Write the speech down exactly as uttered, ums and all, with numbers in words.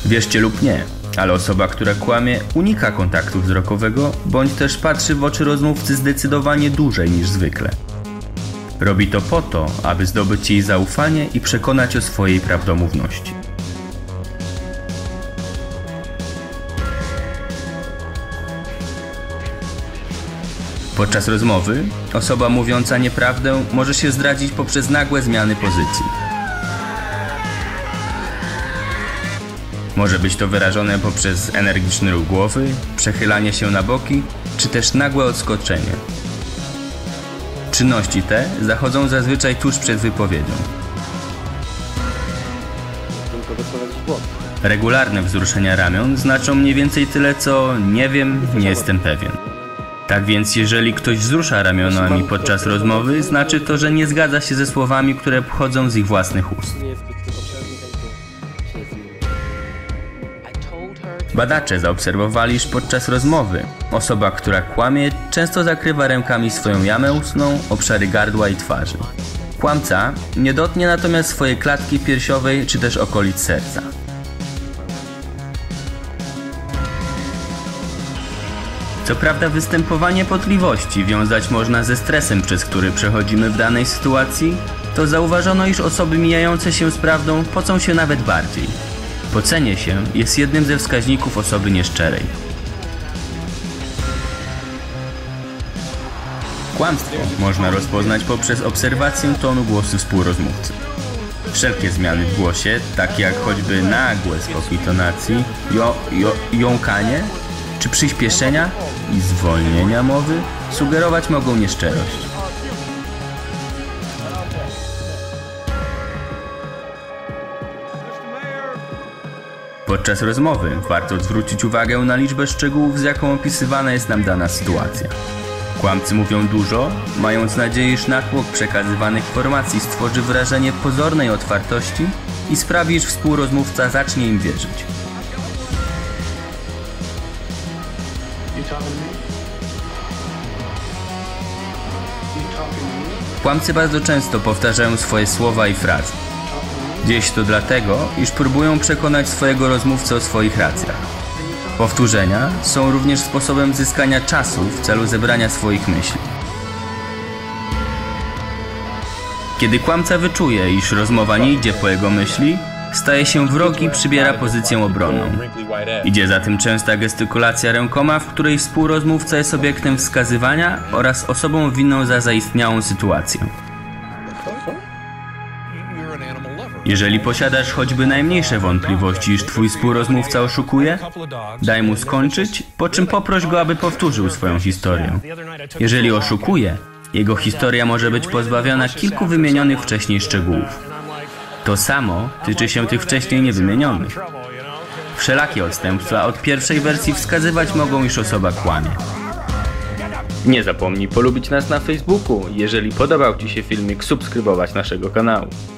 Wierzcie lub nie, ale osoba, która kłamie, unika kontaktu wzrokowego, bądź też patrzy w oczy rozmówcy zdecydowanie dłużej niż zwykle. Robi to po to, aby zdobyć jej zaufanie i przekonać o swojej prawdomówności. Podczas rozmowy osoba mówiąca nieprawdę może się zdradzić poprzez nagłe zmiany pozycji. Może być to wyrażone poprzez energiczny ruch głowy, przechylanie się na boki, czy też nagłe odskoczenie. Czynności te zachodzą zazwyczaj tuż przed wypowiedzią. Regularne wzruszenia ramion znaczą mniej więcej tyle co nie wiem, nie jestem pewien. Tak więc jeżeli ktoś wzrusza ramionami podczas rozmowy, znaczy to, że nie zgadza się ze słowami, które pochodzą z ich własnych ust. Badacze zaobserwowali, iż podczas rozmowy osoba, która kłamie, często zakrywa rękami swoją jamę ustną, obszary gardła i twarzy. Kłamca nie dotknie natomiast swojej klatki piersiowej czy też okolic serca. Co prawda występowanie potliwości wiązać można ze stresem, przez który przechodzimy w danej sytuacji, to zauważono, iż osoby mijające się z prawdą pocą się nawet bardziej. Pocenie się jest jednym ze wskaźników osoby nieszczerej. Kłamstwo można rozpoznać poprzez obserwację tonu głosu współrozmówcy. Wszelkie zmiany w głosie, takie jak choćby nagłe skoki tonacji, jo, jo, jąkanie czy przyspieszenia i zwolnienia mowy, sugerować mogą nieszczerość. Podczas rozmowy warto zwrócić uwagę na liczbę szczegółów, z jaką opisywana jest nam dana sytuacja. Kłamcy mówią dużo, mając nadzieję, iż natłok przekazywanych informacji stworzy wrażenie pozornej otwartości i sprawi, iż współrozmówca zacznie im wierzyć. Kłamcy bardzo często powtarzają swoje słowa i frazy. Dzieje się to dlatego, iż próbują przekonać swojego rozmówcę o swoich racjach. Powtórzenia są również sposobem zyskania czasu w celu zebrania swoich myśli. Kiedy kłamca wyczuje, iż rozmowa nie idzie po jego myśli, staje się wrogi i przybiera pozycję obronną. Idzie za tym częsta gestykulacja rękoma, w której współrozmówca jest obiektem wskazywania oraz osobą winną za zaistniałą sytuację. Jeżeli posiadasz choćby najmniejsze wątpliwości, iż twój współrozmówca oszukuje, daj mu skończyć, po czym poproś go, aby powtórzył swoją historię. Jeżeli oszukuje, jego historia może być pozbawiona kilku wymienionych wcześniej szczegółów. To samo tyczy się tych wcześniej niewymienionych. Wszelakie odstępstwa od pierwszej wersji wskazywać mogą, iż osoba kłamie. Nie zapomnij polubić nas na Facebooku. Jeżeli podobał Ci się filmik, subskrybować naszego kanału.